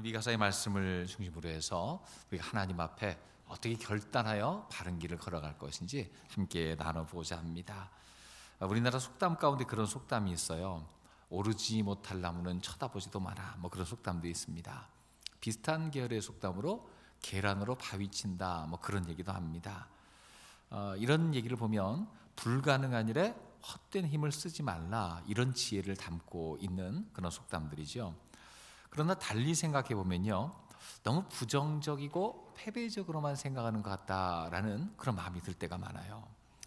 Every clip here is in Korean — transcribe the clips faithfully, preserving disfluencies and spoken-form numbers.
오늘 미가서의 말씀을 중심으로 해서 우리가 하나님 앞에 어떻게 결단하여 바른 길을 걸어갈 것인지 함께 나눠보고자 합니다. 우리나라 속담 가운데 그런 속담이 있어요. 오르지 못할 나무는 쳐다보지도 마라, 뭐 그런 속담도 있습니다. 비슷한 계열의 속담으로 계란으로 바위 친다, 뭐 그런 얘기도 합니다. 어, 이런 얘기를 보면 불가능한 일에 헛된 힘을 쓰지 말라, 이런 지혜를 담고 있는 그런 속담들이죠. 그러나 달리 생각해 보면요, 너무 부정적이고 패배적으로만 생각하는 것 같다라는 그런 마음이 들 때가 많아요.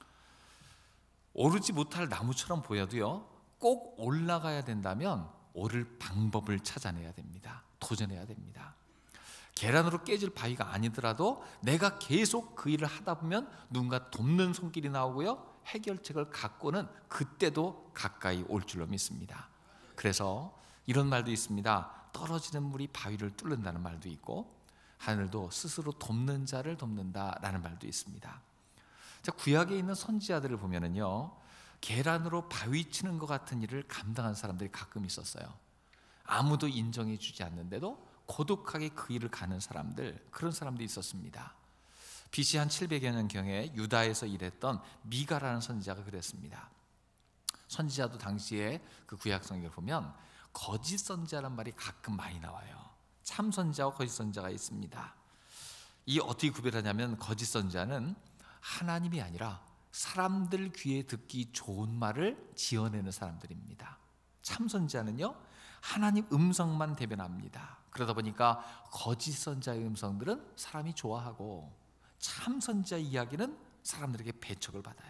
오르지 못할 나무처럼 보여도요, 꼭 올라가야 된다면 오를 방법을 찾아내야 됩니다. 도전해야 됩니다. 계란으로 깨질 바위가 아니더라도 내가 계속 그 일을 하다 보면 누군가 돕는 손길이 나오고요, 해결책을 갖고는 그때도 가까이 올 줄로 믿습니다. 그래서 이런 말도 있습니다. 떨어지는 물이 바위를 뚫는다는 말도 있고, 하늘도 스스로 돕는 자를 돕는다라는 말도 있습니다. 자, 구약에 있는 선지자들을 보면은요, 계란으로 바위 치는 것 같은 일을 감당한 사람들이 가끔 있었어요. 아무도 인정해 주지 않는데도 고독하게 그 일을 가는 사람들, 그런 사람들이 있었습니다. 비씨 한 칠백여 년경에 유다에서 일했던 미가라는 선지자가 그랬습니다. 선지자도 당시에 그 구약 성경을 보면 거짓 선지자란 말이 가끔 많이 나와요. 참 선지자와 거짓 선지자가 있습니다. 이 어떻게 구별하냐면, 거짓 선지자는 하나님이 아니라 사람들 귀에 듣기 좋은 말을 지어내는 사람들입니다. 참 선지자는요, 하나님 음성만 대변합니다. 그러다 보니까 거짓 선지자의 음성들은 사람이 좋아하고, 참 선지자 이야기는 사람들에게 배척을 받아요.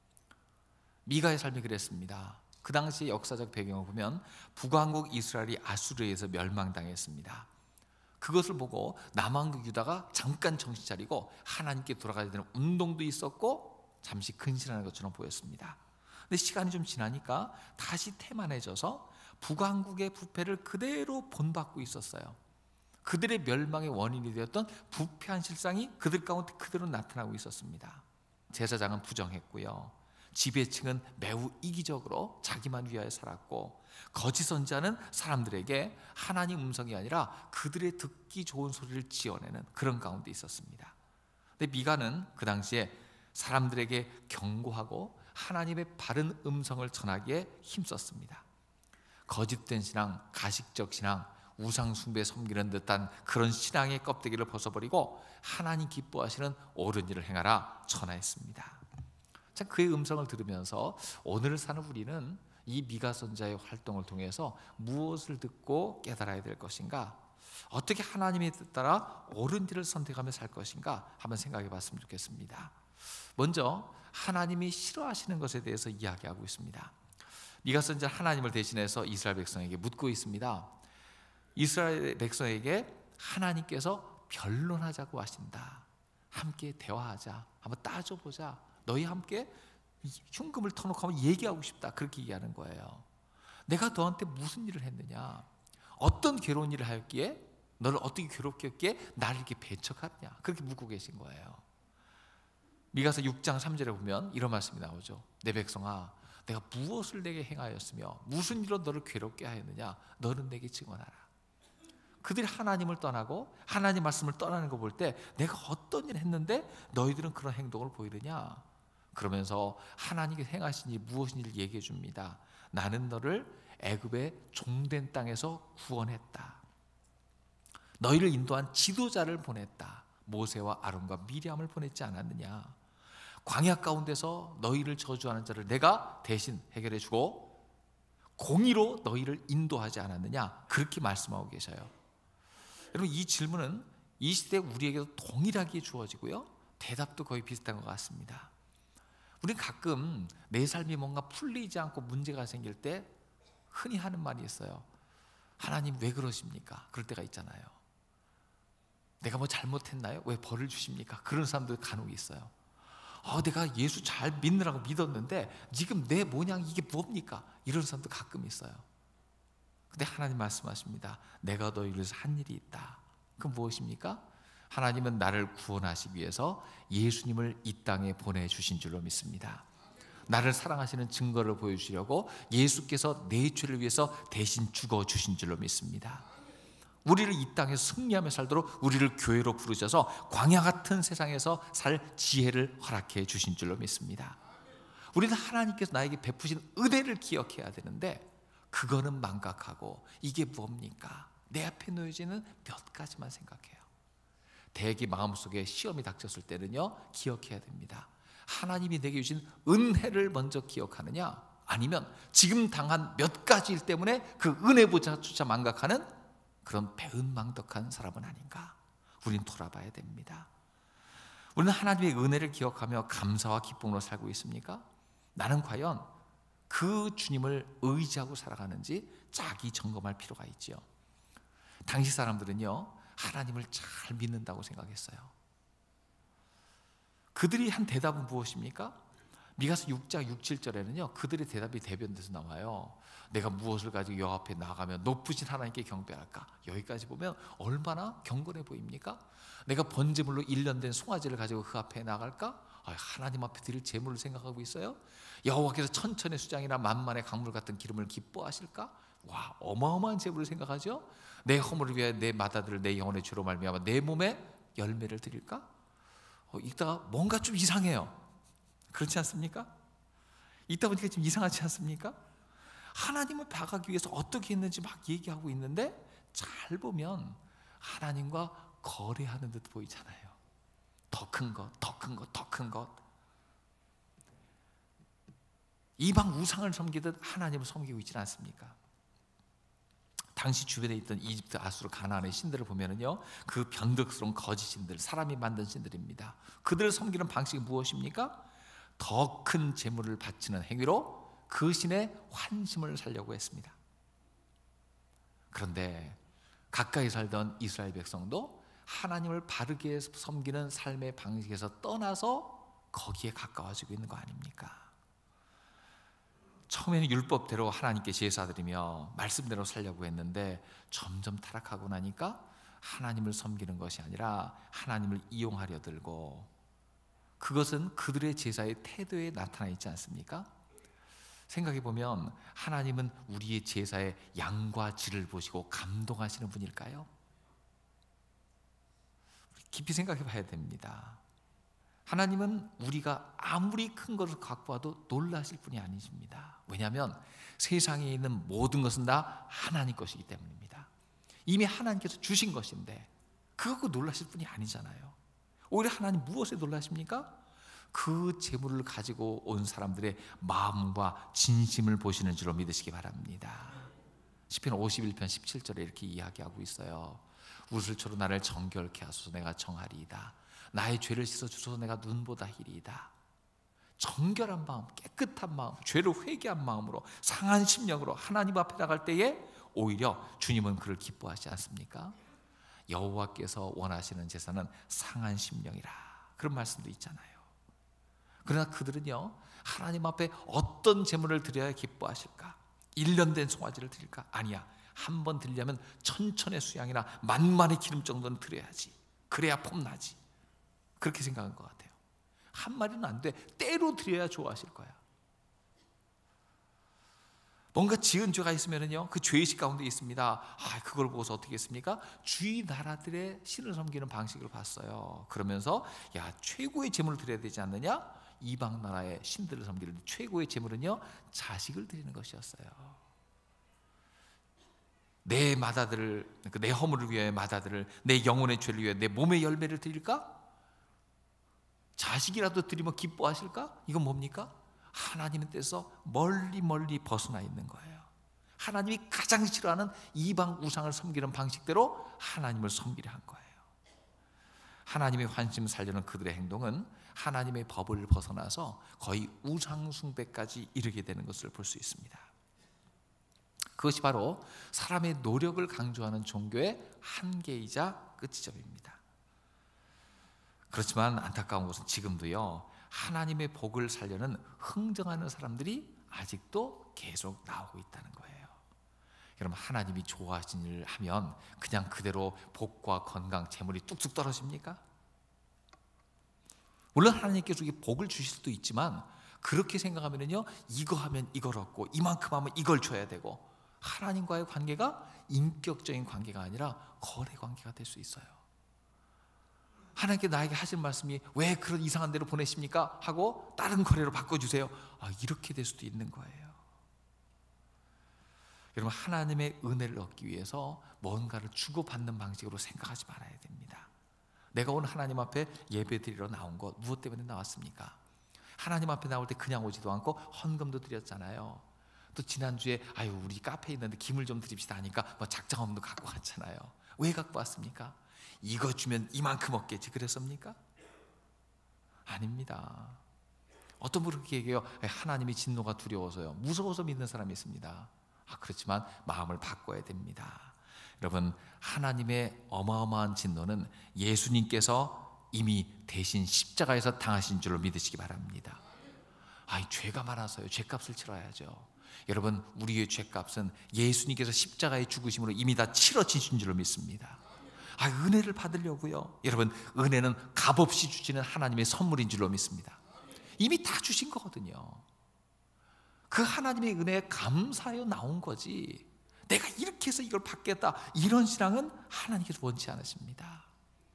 미가의 삶이 그랬습니다. 그 당시 역사적 배경을 보면 북왕국 이스라엘이 아수르에서 멸망당했습니다. 그것을 보고 남왕국 유다가 잠깐 정신 차리고 하나님께 돌아가야 되는 운동도 있었고, 잠시 근신하는 것처럼 보였습니다. 근데 시간이 좀 지나니까 다시 태만해져서 북왕국의 부패를 그대로 본받고 있었어요. 그들의 멸망의 원인이 되었던 부패한 실상이 그들 가운데 그대로 나타나고 있었습니다. 제사장은 부정했고요, 지배층은 매우 이기적으로 자기만 위하여 살았고, 거짓 선지자는 사람들에게 하나님 음성이 아니라 그들의 듣기 좋은 소리를 지어내는 그런 가운데 있었습니다. 근데 미가는 그 당시에 사람들에게 경고하고 하나님의 바른 음성을 전하기에 힘썼습니다. 거짓된 신앙, 가식적 신앙, 우상 숭배 섬기는 듯한 그런 신앙의 껍데기를 벗어버리고 하나님 기뻐하시는 옳은 일을 행하라 전하였습니다. 참, 그의 음성을 들으면서 오늘을 사는 우리는 이 미가 선지자의 활동을 통해서 무엇을 듣고 깨달아야 될 것인가, 어떻게 하나님의 뜻 따라 옳은 길을 선택하며 살 것인가 한번 생각해 봤으면 좋겠습니다. 먼저 하나님이 싫어하시는 것에 대해서 이야기하고 있습니다. 미가 선지자는 하나님을 대신해서 이스라엘 백성에게 묻고 있습니다. 이스라엘 백성에게 하나님께서 변론하자고 하신다. 함께 대화하자, 한번 따져보자, 너희 함께 흉금을 터놓고 한번 얘기하고 싶다, 그렇게 얘기하는 거예요. 내가 너한테 무슨 일을 했느냐, 어떤 괴로운 일을 하였기에, 너를 어떻게 괴롭게 했기에 나를 이렇게 배척하느냐, 그렇게 묻고 계신 거예요. 미가서 육 장 삼 절에 보면 이런 말씀이 나오죠. 내 백성아, 내가 무엇을 내게 행하였으며 무슨 일로 너를 괴롭게 하였느냐, 너는 내게 증언하라. 그들이 하나님을 떠나고 하나님 말씀을 떠나는 거 볼 때 내가 어떤 일을 했는데 너희들은 그런 행동을 보이느냐, 그러면서 하나님이 행하신 일 무엇인지를 얘기해 줍니다. 나는 너를 애굽의 종된 땅에서 구원했다. 너희를 인도한 지도자를 보냈다. 모세와 아론과 미리암을 보냈지 않았느냐. 광야 가운데서 너희를 저주하는 자를 내가 대신 해결해 주고 공의로 너희를 인도하지 않았느냐, 그렇게 말씀하고 계셔요. 여러분, 이 질문은 이 시대 우리에게도 동일하게 주어지고요, 대답도 거의 비슷한 것 같습니다. 우리는 가끔 내 삶이 뭔가 풀리지 않고 문제가 생길 때 흔히 하는 말이 있어요. 하나님 왜 그러십니까? 그럴 때가 있잖아요. 내가 뭐 잘못했나요? 왜 벌을 주십니까? 그런 사람들 간혹 있어요. 아, 내가 예수 잘 믿느라고 믿었는데 지금 내 모양 이게 뭡니까? 이런 사람도 가끔 있어요. 근데 하나님 말씀하십니다. 내가 너희를 위해서 한 일이 있다. 그건 무엇입니까? 하나님은 나를 구원하시기 위해서 예수님을 이 땅에 보내주신 줄로 믿습니다. 나를 사랑하시는 증거를 보여주시려고 예수께서 내 죄를 위해서 대신 죽어주신 줄로 믿습니다. 우리를 이 땅에서 승리하며 살도록 우리를 교회로 부르셔서 광야 같은 세상에서 살 지혜를 허락해 주신 줄로 믿습니다. 우리는 하나님께서 나에게 베푸신 은혜를 기억해야 되는데 그거는 망각하고 이게 뭡니까? 내 앞에 놓여지는 몇 가지만 생각해요. 대개 마음속에 시험이 닥쳤을 때는요, 기억해야 됩니다. 하나님이 내게 주신 은혜를 먼저 기억하느냐, 아니면 지금 당한 몇 가지일 때문에 그 은혜보다조차 망각하는 그런 배은망덕한 사람은 아닌가? 우린 돌아봐야 됩니다. 우리는 하나님의 은혜를 기억하며 감사와 기쁨으로 살고 있습니까? 나는 과연 그 주님을 의지하고 살아가는지 자기 점검할 필요가 있죠. 당시 사람들은요, 하나님을 잘 믿는다고 생각했어요. 그들이 한 대답은 무엇입니까? 미가서 육 장 육, 칠 절에는요 그들의 대답이 대변돼서 나와요. 내가 무엇을 가지고 여호와 앞에 나가면 높으신 하나님께 경배할까? 여기까지 보면 얼마나 경건해 보입니까? 내가 번제물로 일 년 된 송아지를 가지고 그 앞에 나갈까? 아, 하나님 앞에 드릴 제물을 생각하고 있어요? 여호와께서 천천의 수장이나 만만의 강물 같은 기름을 기뻐하실까? 와, 어마어마한 제물을 생각하죠? 내 허물을 위하여 내 마다들을 내 영혼의 죄로 말미암아 내 몸에 열매를 드릴까? 어, 읽다가 뭔가 좀 이상해요. 그렇지 않습니까? 읽다 보니까 좀 이상하지 않습니까? 하나님을 봐가기 위해서 어떻게 했는지 막 얘기하고 있는데 잘 보면 하나님과 거래하는 듯 보이잖아요. 더 큰 것, 더 큰 것, 더 큰 것. 이방 우상을 섬기듯 하나님을 섬기고 있지는 않습니까? 당시 주변에 있던 이집트, 아수르, 가나안의 신들을 보면은요, 그 변덕스러운 거짓 신들, 사람이 만든 신들입니다. 그들을 섬기는 방식이 무엇입니까? 더 큰 재물을 바치는 행위로 그 신의 환심을 살려고 했습니다. 그런데 가까이 살던 이스라엘 백성도 하나님을 바르게 섬기는 삶의 방식에서 떠나서 거기에 가까워지고 있는 거 아닙니까? 처음에는 율법대로 하나님께 제사드리며 말씀대로 살려고 했는데 점점 타락하고 나니까 하나님을 섬기는 것이 아니라 하나님을 이용하려 들고, 그것은 그들의 제사의 태도에 나타나 있지 않습니까? 생각해 보면 하나님은 우리의 제사의 양과 질을 보시고 감동하시는 분일까요? 깊이 생각해 봐야 됩니다. 하나님은 우리가 아무리 큰 것을 갖고 와도 놀라실 분이 아니십니다. 왜냐하면 세상에 있는 모든 것은 다 하나님 것이기 때문입니다. 이미 하나님께서 주신 것인데 그거 놀라실 분이 아니잖아요. 오히려 하나님 무엇에 놀라십니까? 그 재물을 가지고 온 사람들의 마음과 진심을 보시는 줄로 믿으시기 바랍니다. 시편 오십일 편 십칠 절에 이렇게 이야기하고 있어요. 우슬초로 나를 정결케 하소서. 내가 정하리이다. 나의 죄를 씻어주소서. 내가 눈보다 희리이다. 정결한 마음, 깨끗한 마음, 죄를 회개한 마음으로 상한 심령으로 하나님 앞에 나갈 때에 오히려 주님은 그를 기뻐하지 않습니까? 여호와께서 원하시는 제사는 상한 심령이라, 그런 말씀도 있잖아요. 그러나 그들은요, 하나님 앞에 어떤 제물을 드려야 기뻐하실까? 일 년 된 송아지를 드릴까? 아니야, 한 번 드리려면 천천의 수양이나 만만의 기름 정도는 드려야지, 그래야 폼나지, 그렇게 생각한 것 같아요. 한 마리는 안 돼, 때로 드려야 좋아하실 거야. 뭔가 지은 죄가 있으면요, 그 죄의식 가운데 있습니다. 아, 그걸 보고서 어떻게 했습니까? 주위 나라들의 신을 섬기는 방식을 봤어요. 그러면서 야, 최고의 제물을 드려야 되지 않느냐? 이방 나라의 신들을 섬기는 최고의 제물은요, 자식을 드리는 것이었어요. 내 마다들을, 내 허물을 위하여 마다들을, 내 영혼의 죄를 위하여 내 몸의 열매를 드릴까? 자식이라도 드리면 기뻐하실까? 이건 뭡니까? 하나님의 뜻에서 멀리 멀리 벗어나 있는 거예요. 하나님이 가장 싫어하는 이방 우상을 섬기는 방식대로 하나님을 섬기려 한 거예요. 하나님의 환심 살려는 그들의 행동은 하나님의 법을 벗어나서 거의 우상 숭배까지 이르게 되는 것을 볼 수 있습니다. 그것이 바로 사람의 노력을 강조하는 종교의 한계이자 끝지점입니다. 그렇지만 안타까운 것은 지금도요, 하나님의 복을 살려는 흥정하는 사람들이 아직도 계속 나오고 있다는 거예요. 여러분, 하나님이 좋아하신 일을 하면 그냥 그대로 복과 건강, 재물이 뚝뚝 떨어집니까? 물론 하나님께서 복을 주실 수도 있지만 그렇게 생각하면요, 이거 하면 이걸 얻고 이만큼 하면 이걸 줘야 되고, 하나님과의 관계가 인격적인 관계가 아니라 거래 관계가 될 수 있어요. 하나님께 나에게 하신 말씀이 왜 그런 이상한 데로 보내십니까? 하고 다른 거래로 바꿔주세요. 아, 이렇게 될 수도 있는 거예요. 여러분, 하나님의 은혜를 얻기 위해서 뭔가를 주고받는 방식으로 생각하지 말아야 됩니다. 내가 오늘 하나님 앞에 예배드리러 나온 것 무엇 때문에 나왔습니까? 하나님 앞에 나올 때 그냥 오지도 않고 헌금도 드렸잖아요. 또 지난주에 아유 우리 카페에 있는데 김을 좀 드립시다 하니까 뭐 작정함도 갖고 갔잖아요. 왜 갖고 왔습니까? 이거 주면 이만큼 얻겠지 그랬습니까? 아닙니다. 어떤 분은 그렇게 얘기해요. 하나님의 진노가 두려워서요. 무서워서 믿는 사람이 있습니다. 아, 그렇지만 마음을 바꿔야 됩니다. 여러분, 하나님의 어마어마한 진노는 예수님께서 이미 대신 십자가에서 당하신 줄로 믿으시기 바랍니다. 아, 죄가 많아서요. 죄값을 치러야죠. 여러분, 우리의 죄값은 예수님께서 십자가의 죽으심으로 이미 다 치러지신 줄로 믿습니다. 아, 은혜를 받으려고요. 여러분, 은혜는 값없이 주시는 하나님의 선물인 줄로 믿습니다. 이미 다 주신 거거든요. 그 하나님의 은혜에 감사하여 나온 거지, 내가 이렇게 해서 이걸 받겠다, 이런 신앙은 하나님께서 원치 않으십니다.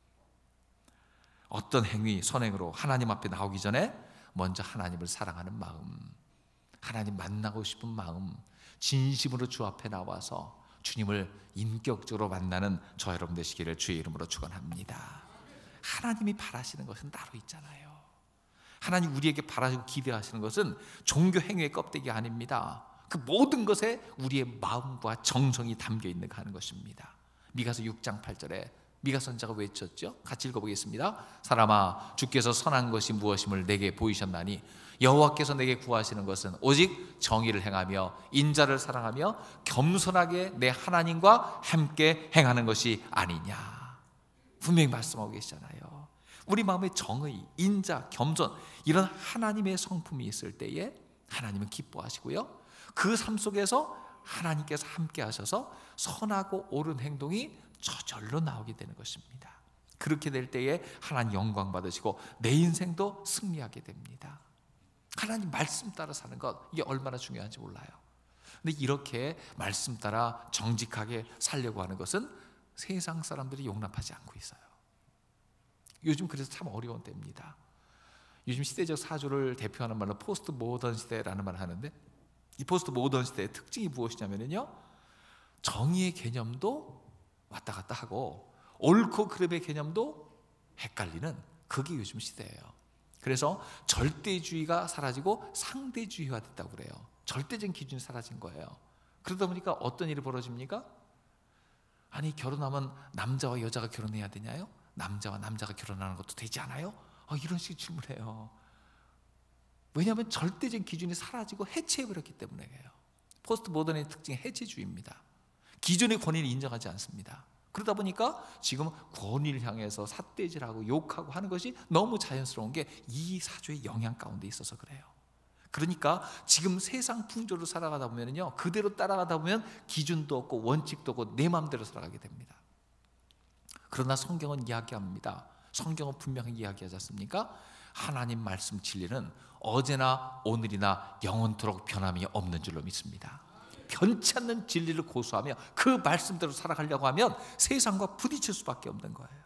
어떤 행위, 선행으로 하나님 앞에 나오기 전에 먼저 하나님을 사랑하는 마음, 하나님 만나고 싶은 마음, 진심으로 주 앞에 나와서 주님을 인격적으로 만나는 저 여러분 되시기를 주의 이름으로 축원합니다. 하나님이 바라시는 것은 따로 있잖아요. 하나님 우리에게 바라시고 기대하시는 것은 종교 행위의 껍데기 아닙니다. 그 모든 것에 우리의 마음과 정성이 담겨 있는 하는 것입니다. 미가서 육 장 팔 절에 미가 선지자가 외쳤죠. 같이 읽어보겠습니다. 사람아, 주께서 선한 것이 무엇임을 내게 보이셨나니 여호와께서 내게 구하시는 것은 오직 정의를 행하며 인자를 사랑하며 겸손하게 내 하나님과 함께 행하는 것이 아니냐. 분명히 말씀하고 계시잖아요. 우리 마음에 정의, 인자, 겸손, 이런 하나님의 성품이 있을 때에 하나님은 기뻐하시고요, 그 삶 속에서 하나님께서 함께 하셔서 선하고 옳은 행동이 저절로 나오게 되는 것입니다. 그렇게 될 때에 하나님 영광 받으시고 내 인생도 승리하게 됩니다. 하나님 말씀 따라 사는 것, 이게 얼마나 중요한지 몰라요. 근데 이렇게 말씀 따라 정직하게 살려고 하는 것은 세상 사람들이 용납하지 않고 있어요. 요즘 그래서 참 어려운 때입니다. 요즘 시대적 사조를 대표하는 말로 포스트 모던 시대라는 말을 하는데, 이 포스트 모던 시대의 특징이 무엇이냐면요, 정의의 개념도 왔다 갔다 하고 옳고 그름의 개념도 헷갈리는, 그게 요즘 시대예요. 그래서 절대주의가 사라지고 상대주의화 됐다고 그래요. 절대적인 기준이 사라진 거예요. 그러다 보니까 어떤 일이 벌어집니까? 아니, 결혼하면 남자와 여자가 결혼해야 되냐요? 남자와 남자가 결혼하는 것도 되지 않아요? 아, 이런 식의 질문해요. 왜냐하면 절대적인 기준이 사라지고 해체해버렸기 때문에요. 포스트 모던의 특징이 해체주의입니다. 기존의 권위를 인정하지 않습니다. 그러다 보니까 지금 권위를 향해서 삿대질하고 욕하고 하는 것이 너무 자연스러운 게 이 사조의 영향 가운데 있어서 그래요. 그러니까 지금 세상 풍조로 살아가다 보면요, 그대로 따라가다 보면 기준도 없고 원칙도 없고 내 마음대로 살아가게 됩니다. 그러나 성경은 이야기합니다. 성경은 분명히 이야기하지 않습니까? 하나님 말씀 진리는 어제나 오늘이나 영원토록 변함이 없는 줄로 믿습니다. 변치 않는 진리를 고수하며 그 말씀대로 살아가려고 하면 세상과 부딪힐 수밖에 없는 거예요.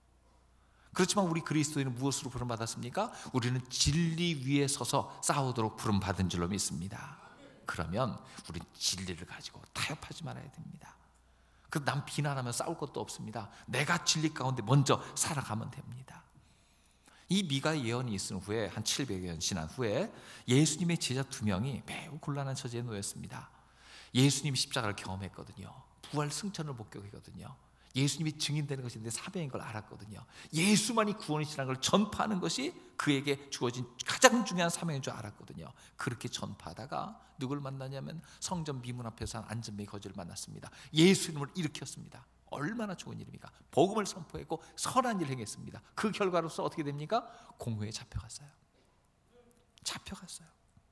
그렇지만 우리 그리스도인은 무엇으로 부름받았습니까? 우리는 진리 위에 서서 싸우도록 부름받은 줄로 믿습니다. 그러면 우리는 진리를 가지고 타협하지 말아야 됩니다. 그 남 비난하면 싸울 것도 없습니다. 내가 진리 가운데 먼저 살아가면 됩니다. 이 미가의 예언이 있은 후에 한 칠백여 년 지난 후에 예수님의 제자 두 명이 매우 곤란한 처지에 놓였습니다. 예수님이 십자가를 경험했거든요. 부활 승천을 목격했거든요. 예수님이 증인되는 것인데 사명인 걸 알았거든요. 예수만이 구원이시라는 걸 전파하는 것이 그에게 주어진 가장 중요한 사명인 줄 알았거든요. 그렇게 전파하다가 누굴 만나냐면 성전 미문 앞에서 한 안전뱅이 거지를 만났습니다. 예수 이름을 일으켰습니다. 얼마나 좋은 일입니까? 복음을 선포했고 선한 일을 행했습니다. 그 결과로서 어떻게 됩니까? 공회에 잡혀갔어요. 잡혀갔어요.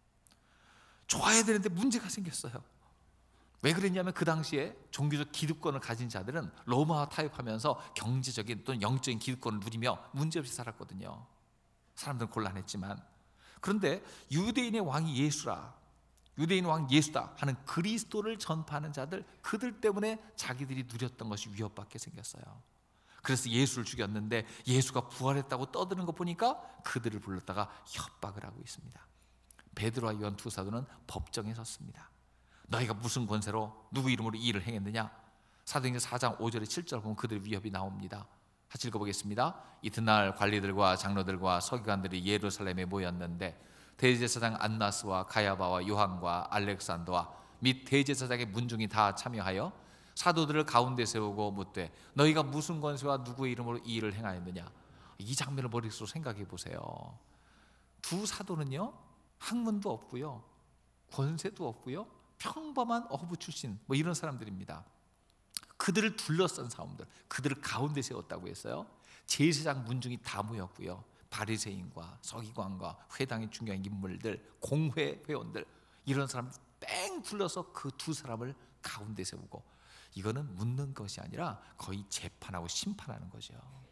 좋아야 되는데 문제가 생겼어요. 왜 그랬냐면 그 당시에 종교적 기득권을 가진 자들은 로마와 타협하면서 경제적인 또는 영적인 기득권을 누리며 문제없이 살았거든요. 사람들은 곤란했지만, 그런데 유대인의 왕이 예수라, 유대인 왕 예수다 하는 그리스도를 전파하는 자들, 그들 때문에 자기들이 누렸던 것이 위협받게 생겼어요. 그래서 예수를 죽였는데 예수가 부활했다고 떠드는 거 보니까 그들을 불렀다가 협박을 하고 있습니다. 베드로와 요한 두 사도는 법정에 섰습니다. 너희가 무슨 권세로 누구 이름으로 이 일을 행했느냐? 사도행전 사 장 오 절에 칠 절 보면 그들의 위협이 나옵니다. 같이 읽어보겠습니다. 이튿날 관리들과 장로들과 서기관들이 예루살렘에 모였는데 대제사장 안나스와 가야바와 요한과 알렉산더와 및 대제사장의 문중이 다 참여하여 사도들을 가운데 세우고 묻되 너희가 무슨 권세와 누구의 이름으로 이 일을 행하였느냐? 이 장면을 머릿속으로 생각해 보세요. 두 사도는요, 학문도 없고요, 권세도 없고요, 평범한 어부 출신 뭐 이런 사람들입니다. 그들을 둘러싼 사람들, 그들을 가운데 세웠다고 했어요. 제사장 문중이 다 모였고요, 바리새인과 서기관과 회당의 중요한 인물들, 공회 회원들, 이런 사람 뺑 둘러서 그 두 사람을 가운데 세우고, 이거는 묻는 것이 아니라 거의 재판하고 심판하는 거죠.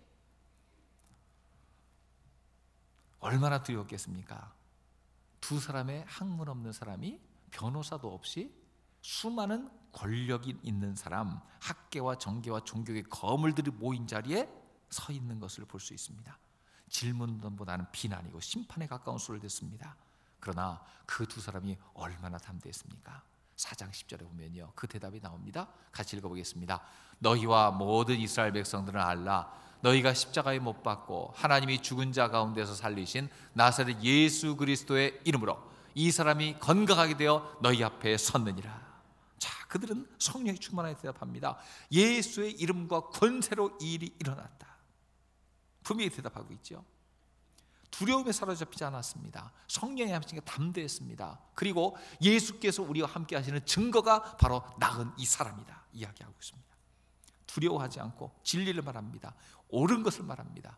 얼마나 두려웠겠습니까? 두 사람의 학문 없는 사람이 변호사도 없이 수많은 권력이 있는 사람, 학계와 정계와 종교의 거물들이 모인 자리에 서 있는 것을 볼 수 있습니다. 질문보다는 비난이고 심판에 가까운 소리를 듣습니다. 그러나 그 두 사람이 얼마나 담대했습니까? 사 장 십 절에 보면요, 그 대답이 나옵니다. 같이 읽어보겠습니다. 너희와 모든 이스라엘 백성들은 알라. 너희가 십자가에 못 박고 하나님이 죽은 자 가운데서 살리신 나사렛 예수 그리스도의 이름으로 이 사람이 건강하게 되어 너희 앞에 섰느니라. 자, 그들은 성령이 충만하게 대답합니다. 예수의 이름과 권세로 이 일이 일어났다. 분명히 대답하고 있죠. 두려움에 사로잡히지 않았습니다. 성령이 하시니까 담대했습니다. 그리고 예수께서 우리와 함께 하시는 증거가 바로 나은 이 사람이다 이야기하고 있습니다. 두려워하지 않고 진리를 말합니다. 옳은 것을 말합니다.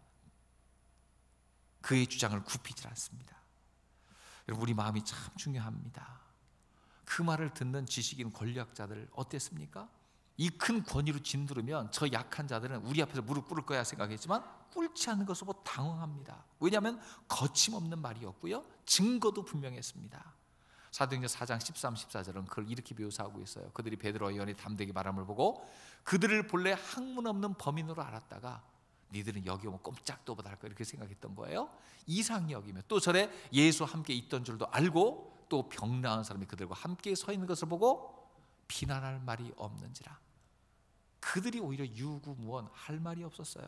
그의 주장을 굽히지 않습니다. 여러분, 우리 마음이 참 중요합니다. 그 말을 듣는 지식인 권력자들 어땠습니까? 이 큰 권위로 진두르면 저 약한 자들은 우리 앞에서 무릎 꿇을 거야 생각했지만 꿇지 않는 것을 보고 당황합니다. 왜냐하면 거침없는 말이었고요, 증거도 분명했습니다. 사도행전 사 장 십삼, 십사 절은 그걸 이렇게 묘사하고 있어요. 그들이 베드로와 요한이 담대히 말함을 보고 그들을 본래 학문 없는 범인으로 알았다가 니들은 여기 오면 꼼짝도 못할 거야 이렇게 생각했던 거예요. 이상히 여기며 또 절에 예수와 함께 있던 줄도 알고 또 병 나은 사람이 그들과 함께 서 있는 것을 보고 비난할 말이 없는지라. 그들이 오히려 유구무원 할 말이 없었어요.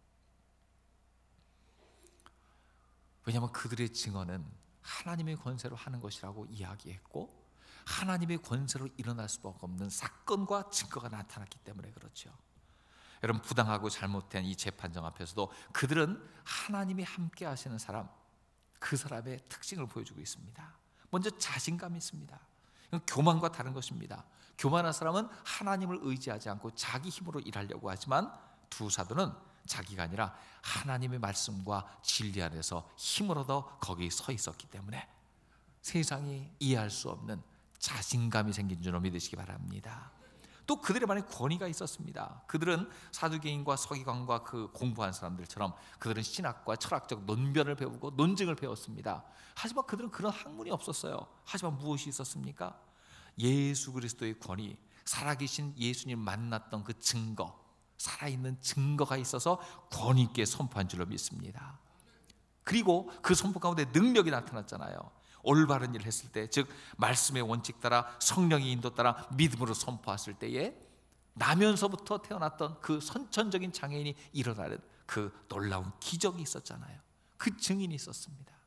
왜냐하면 그들의 증언은 하나님의 권세로 하는 것이라고 이야기했고 하나님의 권세로 일어날 수밖에 없는 사건과 증거가 나타났기 때문에 그렇죠. 여러분, 부당하고 잘못된 이 재판정 앞에서도 그들은 하나님이 함께 하시는 사람, 그 사람의 특징을 보여주고 있습니다. 먼저 자신감이 있습니다. 이건 교만과 다른 것입니다. 교만한 사람은 하나님을 의지하지 않고 자기 힘으로 일하려고 하지만 두 사도는 자기가 아니라 하나님의 말씀과 진리 안에서 힘을 얻어 거기 서 있었기 때문에 세상이 이해할 수 없는 자신감이 생긴 줄로 믿으시기 바랍니다. 또 그들의 만에 권위가 있었습니다. 그들은 사두개인과 서기관과 그 공부한 사람들처럼 그들은 신학과 철학적 논변을 배우고 논증을 배웠습니다. 하지만 그들은 그런 학문이 없었어요. 하지만 무엇이 있었습니까? 예수 그리스도의 권위, 살아계신 예수님 만났던 그 증거, 살아있는 증거가 있어서 권위 있게 선포한 줄로 믿습니다. 그리고 그 선포 가운데 능력이 나타났잖아요. 올바른 일을 했을 때, 즉 말씀의 원칙 따라 성령의 인도 따라 믿음으로 선포했을 때에 나면서부터 태어났던 그 선천적인 장애인이 일어나는 그 놀라운 기적이 있었잖아요. 그 증인이 있었습니다.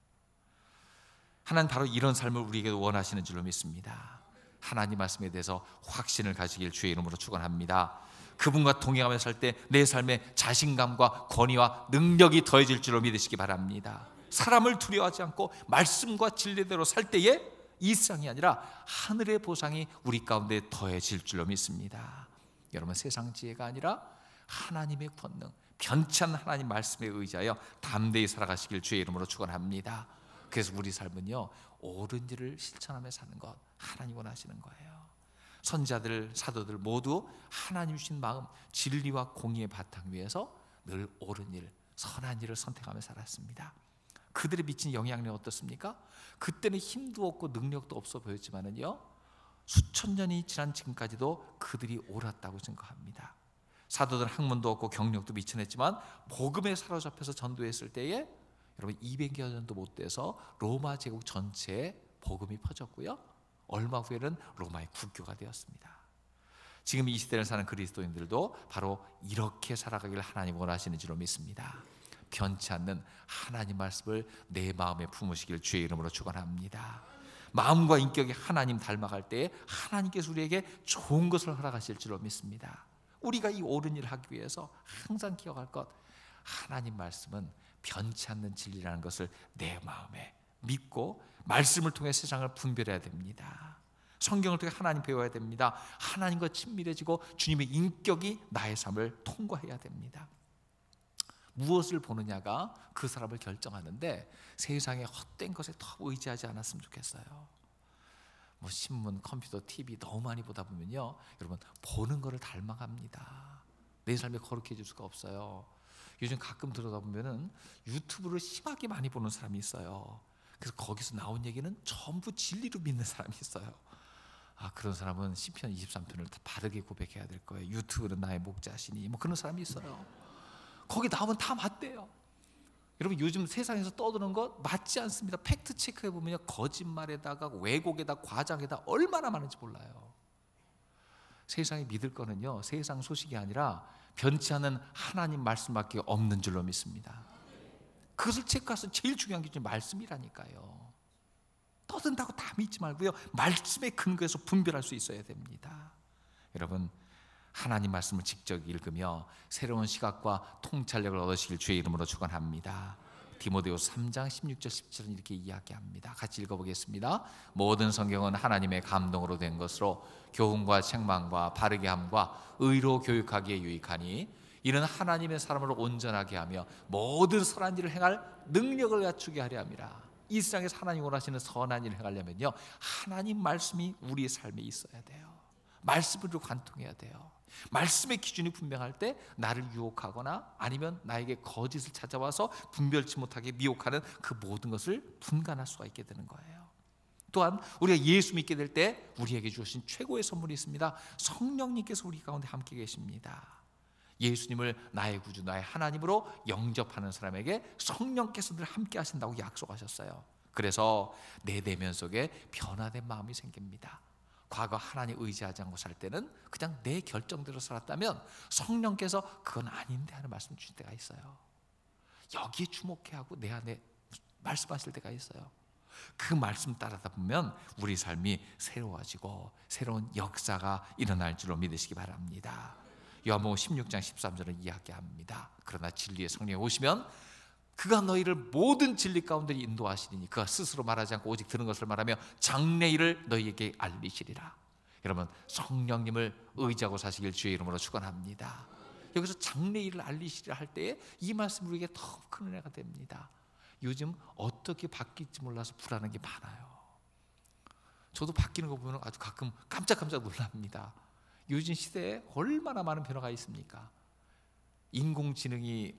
하나님 바로 이런 삶을 우리에게 원하시는 줄로 믿습니다. 하나님 말씀에 대해서 확신을 가지길 주의 이름으로 축원합니다. 그분과 동행하며 살 때 내 삶에 자신감과 권위와 능력이 더해질 줄로 믿으시기 바랍니다. 사람을 두려워하지 않고 말씀과 진리대로 살 때에 이 세상이 아니라 하늘의 보상이 우리 가운데 더해질 줄로 믿습니다. 여러분, 세상 지혜가 아니라 하나님의 권능, 변치 않는 하나님 말씀에 의지하여 담대히 살아가시길 주의 이름으로 축원합니다. 그래서 우리 삶은요, 옳은 일을 실천하며 사는 것, 하나님 원하시는 거예요. 선지자들, 사도들 모두 하나님 주신 마음, 진리와 공의의 바탕 위에서 늘 옳은 일, 선한 일을 선택하며 살았습니다. 그들의 미친 영향력이 어떻습니까? 그때는 힘도 없고 능력도 없어 보였지만은요, 수천 년이 지난 지금까지도 그들이 옳았다고 증거합니다. 사도들은 학문도 없고 경력도 미천했지만 복음에 사로잡혀서 전도했을 때에 여러분 이백여 년도 못 돼서 로마 제국 전체에 복음이 퍼졌고요, 얼마 후에는 로마의 국교가 되었습니다. 지금 이 시대를 사는 그리스도인들도 바로 이렇게 살아가기를 하나님 원하시는 줄로 믿습니다. 변치 않는 하나님 말씀을 내 마음에 품으시길 주의 이름으로 축원합니다. 마음과 인격이 하나님 닮아갈 때에 하나님께서 우리에게 좋은 것을 허락하실 줄로 믿습니다. 우리가 이 옳은 일을 하기 위해서 항상 기억할 것, 하나님 말씀은 변치 않는 진리라는 것을 내 마음에 믿고 말씀을 통해 세상을 분별해야 됩니다. 성경을 통해 하나님 배워야 됩니다. 하나님과 친밀해지고 주님의 인격이 나의 삶을 통과해야 됩니다. 무엇을 보느냐가 그 사람을 결정하는데 세상의 헛된 것에 더 의지하지 않았으면 좋겠어요. 뭐 신문, 컴퓨터, 티비 너무 많이 보다 보면요, 여러분 보는 거를 닮아갑니다. 내 삶이 거룩해질 수가 없어요. 요즘 가끔 들어다 보면은 유튜브를 심하게 많이 보는 사람이 있어요. 그래서 거기서 나온 얘기는 전부 진리로 믿는 사람이 있어요. 아, 그런 사람은 시편 이십삼 편을 다 바르게 고백해야 될 거예요. 유튜브는 나의 목자시니, 뭐 그런 사람이 있어요. 거기 나오면 다 맞대요. 여러분 요즘 세상에서 떠드는 거 맞지 않습니다. 팩트 체크해 보면요, 거짓말에다가 왜곡에다 과장에다 얼마나 많은지 몰라요. 세상이 믿을 거는요, 세상 소식이 아니라 변치 않는 하나님 말씀밖에 없는 줄로 믿습니다. 그것을 체크해서 제일 중요한 게 말씀이라니까요. 떠든다고 다 믿지 말고요, 말씀의 근거에서 분별할 수 있어야 됩니다. 여러분 하나님 말씀을 직접 읽으며 새로운 시각과 통찰력을 얻으시길 주의 이름으로 축원합니다. 디모데후서 삼 장 십육 절 십칠 절 이렇게 이야기합니다. 같이 읽어보겠습니다. 모든 성경은 하나님의 감동으로 된 것으로 교훈과 책망과 바르게 함과 의로 교육하기에 유익하니 이는 하나님의 사람을 온전하게 하며 모든 선한 일을 행할 능력을 갖추게 하려 함이라. 이 세상에서 하나님 원하시는 선한 일을 행하려면요, 하나님 말씀이 우리의 삶에 있어야 돼요. 말씀으로 관통해야 돼요. 말씀의 기준이 분명할 때 나를 유혹하거나 아니면 나에게 거짓을 찾아와서 분별치 못하게 미혹하는 그 모든 것을 분간할 수가 있게 되는 거예요. 또한 우리가 예수 믿게 될 때 우리에게 주신 최고의 선물이 있습니다. 성령님께서 우리 가운데 함께 계십니다. 예수님을 나의 구주, 나의 하나님으로 영접하는 사람에게 성령께서 늘 함께 하신다고 약속하셨어요. 그래서 내 내면 속에 변화된 마음이 생깁니다. 과거 하나님 의지하지 않고 살 때는 그냥 내 결정대로 살았다면 성령께서 그건 아닌데 하는 말씀 주실 때가 있어요. 여기에 주목해야 하고 내 안에 말씀하실 때가 있어요. 그 말씀 따르다 보면 우리 삶이 새로워지고 새로운 역사가 일어날 줄로 믿으시기 바랍니다. 요한복음 십육 장 십삼 절은 이야기합니다. 그러나 진리의 성령이 오시면 그가 너희를 모든 진리 가운데 인도하시리니 그가 스스로 말하지 않고 오직 들은 것을 말하며 장래일을 너희에게 알리시리라. 여러분 성령님을 의지하고 사시길 주의 이름으로 축원합니다. 여기서 장래일을 알리시리라 할 때에 이 말씀이 우리에게 더 큰 은혜가 됩니다. 요즘 어떻게 바뀔지 몰라서 불안한 게 많아요. 저도 바뀌는 거 보면 아주 가끔 깜짝깜짝 놀랍니다. 요즘 시대에 얼마나 많은 변화가 있습니까? 인공지능이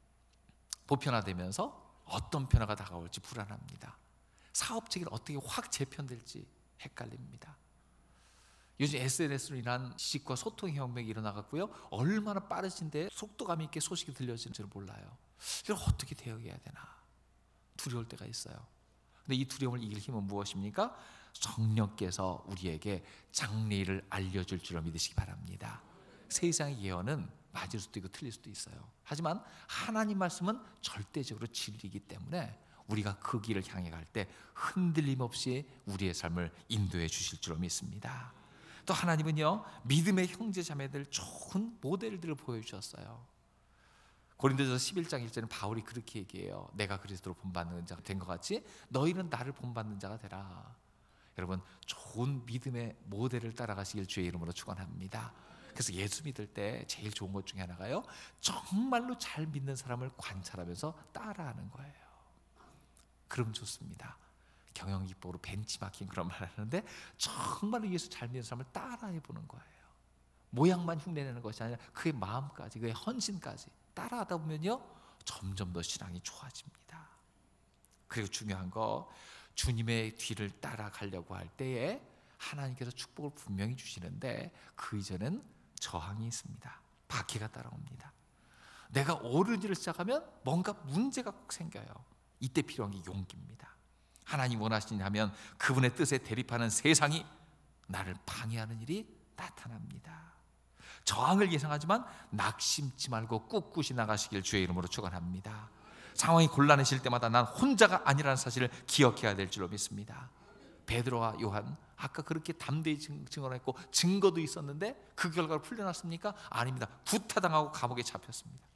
보편화되면서 어떤 변화가 다가올지 불안합니다. 사업 체계를 어떻게 확 재편될지 헷갈립니다. 요즘 에스엔에스로 인한 지식과 소통의 혁명이 일어나갔고요, 얼마나 빠르신데 속도감 있게 소식이 들려지는지를 몰라요. 이걸 어떻게 대응해야 되나 두려울 때가 있어요. 근데 이 두려움을 이길 힘은 무엇입니까? 성령께서 우리에게 장래일을 알려줄 줄을 믿으시기 바랍니다. 세상의 예언은 맞을 수도 있고 틀릴 수도 있어요. 하지만 하나님 말씀은 절대적으로 진리이기 때문에 우리가 그 길을 향해 갈 때 흔들림 없이 우리의 삶을 인도해 주실 줄로 믿습니다. 또 하나님은요, 믿음의 형제 자매들 좋은 모델들을 보여주셨어요. 고린도전서 십일 장 일 절은 바울이 그렇게 얘기해요. 내가 그리스도로 본받는 자가 된 것 같이 너희는 나를 본받는 자가 되라. 여러분 좋은 믿음의 모델을 따라가시길 주의 이름으로 축원합니다. 그래서 예수 믿을 때 제일 좋은 것 중에 하나가요, 정말로 잘 믿는 사람을 관찰하면서 따라하는 거예요. 그럼 좋습니다. 경영기법으로 벤치마킹 그런 말 하는데 정말로 예수 잘 믿는 사람을 따라해 보는 거예요. 모양만 흉내내는 것이 아니라 그의 마음까지, 그의 헌신까지 따라하다 보면요 점점 더 신앙이 좋아집니다. 그리고 중요한 거, 주님의 뒤를 따라가려고 할 때에 하나님께서 축복을 분명히 주시는데 그 이전엔 저항이 있습니다. 박해가 따라옵니다. 내가 옳은 일을 시작하면 뭔가 문제가 꼭 생겨요. 이때 필요한 게 용기입니다. 하나님 원하시냐면 그분의 뜻에 대립하는 세상이 나를 방해하는 일이 나타납니다. 저항을 예상하지만 낙심치 말고 꿋꿋이 나가시길 주의 이름으로 축원합니다. 상황이 곤란해질 때마다 난 혼자가 아니라는 사실을 기억해야 될 줄로 믿습니다. 베드로와 요한 아까 그렇게 담대히 증언했고 증거도 있었는데 그 결과로 풀려났습니까? 아닙니다. 구타당하고 감옥에 잡혔습니다.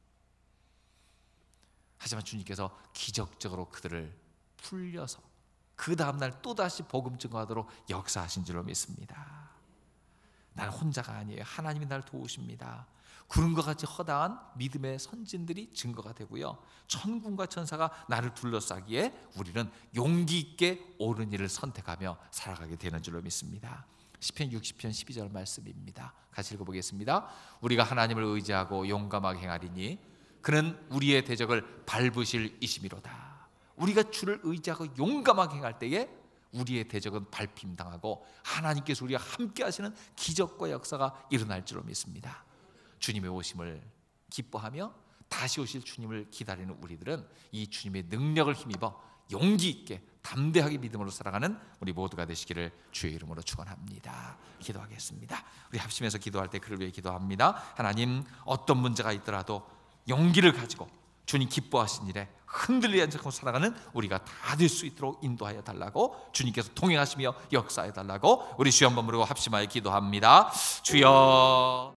하지만 주님께서 기적적으로 그들을 풀려서 그 다음날 또다시 복음 증거하도록 역사하신 줄로 믿습니다. 나는 혼자가 아니에요. 하나님이 나를 도우십니다. 구름과 같이 허다한 믿음의 선진들이 증거가 되고요, 천군과 천사가 나를 둘러싸기에 우리는 용기 있게 옳은 일을 선택하며 살아가게 되는 줄로 믿습니다. 시편 육십 편 십이 절 말씀입니다. 같이 읽어보겠습니다. 우리가 하나님을 의지하고 용감하게 행하리니 그는 우리의 대적을 밟으실 이심이로다. 우리가 주를 의지하고 용감하게 행할 때에 우리의 대적은 밟힘당하고 하나님께서 우리와 함께 하시는 기적과 역사가 일어날 줄로 믿습니다. 주님의 오심을 기뻐하며 다시 오실 주님을 기다리는 우리들은 이 주님의 능력을 힘입어 용기 있게 담대하게 믿음으로 살아가는 우리 모두가 되시기를 주의 이름으로 축원합니다. 기도하겠습니다. 우리 합심해서 기도할 때 그를 위해 기도합니다. 하나님, 어떤 문제가 있더라도 용기를 가지고 주님 기뻐하신 일에 흔들리지 않고 살아가는 우리가 다 될 수 있도록 인도하여 달라고, 주님께서 동행하시며 역사해 달라고 우리 주여 한번 부르고 합심하여 기도합니다. 주여.